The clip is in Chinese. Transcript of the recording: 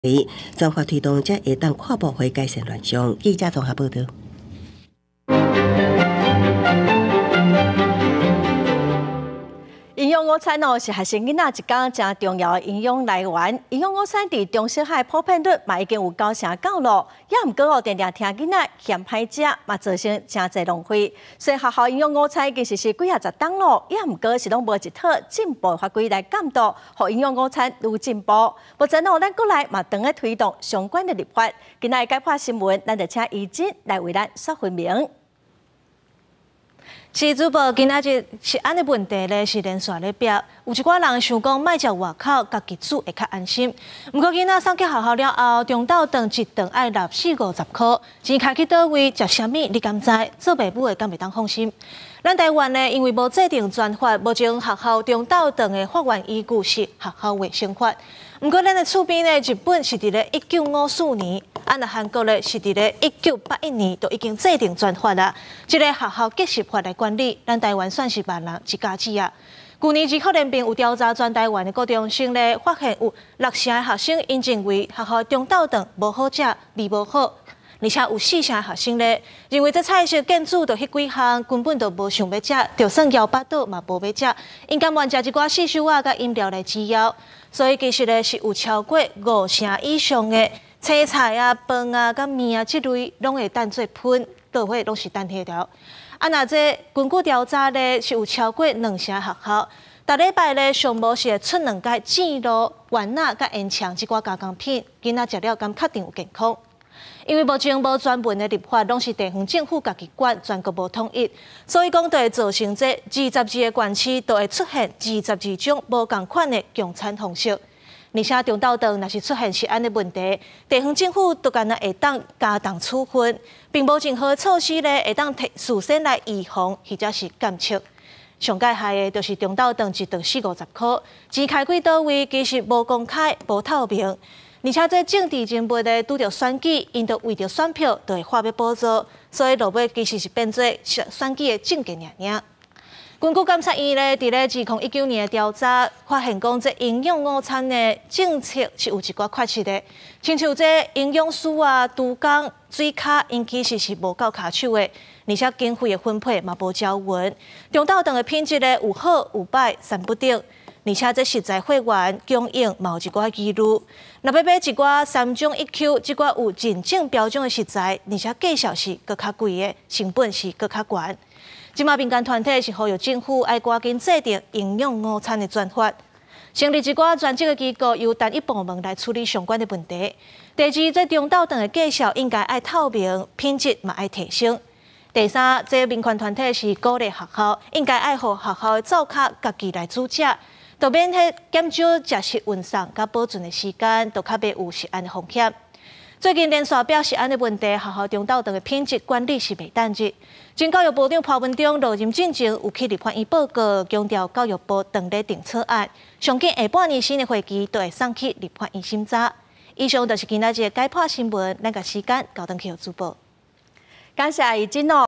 专法推动才会当跨部会改善乱象。记者综合报道。 营养午餐是学生囡仔一天真重要的营养来源。营养午餐伫中小学普遍率嘛已经有9成9了，也毋过常常听囡仔嫌歹食，嘛造成真侪浪费。所以学校营养午餐已经实施几10档了，也毋过是拢无一套进步法规来监督，互营养午餐愈进步。目前咱过来嘛当咧推动相关的立法。今仔解破新闻，咱就请怡真来为咱说分明。是主播今仔日食安的问题咧，是连续咧表。有一寡人想讲，卖食外口，家己煮会较安心。毋过囡仔送去学校了后，中昼顿一顿爱纳40-50块，钱开去倒位，食啥物你敢知？做爸母的敢袂当放心？咱台湾呢，因为无制定专法，目前学校中昼顿的法源依据是学校卫生法。毋过咱的厝边呢，日本是伫咧1954年，那韩国呢是伫咧1981年都已经制定专法啦。这个学校结习法来管理，咱台湾算是万人一家子啊。去年智库联并有调查全台湾的高中生呢，发现有6成的学生因认为学校中昼顿无好食，味无好。而且有4成的学生呢，认为这菜色建筑就迄几项根本就无想要食，就算摇巴肚嘛无要食，应该愿食一寡四手仔甲饮料来滋养。所以其实呢是有超过5成以上的青菜啊、饭啊、甲面啊这类，拢会当做喷，倒火拢是单体条。那这根据调查呢，是有超过2成学校，逐礼拜呢上无是会出2届糋卤、丸仔甲烟肠这寡加工品，囡仔食了敢确定有健康。因为目前无专门的立法，拢是地方政府家己管，全国无统一，所以讲就会造成这22个县市都会出现22种无同款的供餐方式。而且中昼顿若是出现食安的问题，地方政府都干那会当加重处分，并无任何措施呢会当事先来预防或者是监测。上界害的就是中昼顿一顿40-50块，钱开几倒位，其实无公开、无透明。而且这政治人物呢，拄着选举，因着为着选票，就会发要补助，所以落尾其实是变做选举的政见尔。根据监察院呢，伫咧2019年的调查，发现讲这营养午餐的政策是有一寡缺失的，亲像这营养师啊、厨工、水卡，因其实是无够卡手的，而且经费的分配嘛无条文，中昼顿的品质呢有好有歹，三不定。而且这食材货源供应嘛有一寡疑虑，若要买一寡3种1Q，这寡有认证标准的食材，而且价小是搁较贵的，成本是搁较悬。即马民间团体是呼吁政府爱赶紧制定营养午餐的专法，成立一寡专职的机构，由单一部门来处理相关的问题。第二，这中昼顿的介绍应该爱透明，品质嘛爱提升。第三，这民间团体是鼓励学校应该爱互学校的灶脚家己来煮食。就免去减少食食运送甲保存的时间，就较袂有食安的风险。最近连续表食安的问题，学校中昼顿的品质管理是袂当日。前教育部长潘文忠落任进前有去立法院报告，强调教育部当咧定草案，上紧下半年新的会期都会送去立法院审查。以上就是今仔日的解破新闻，咱个时间交转去主播，感谢怡真哦。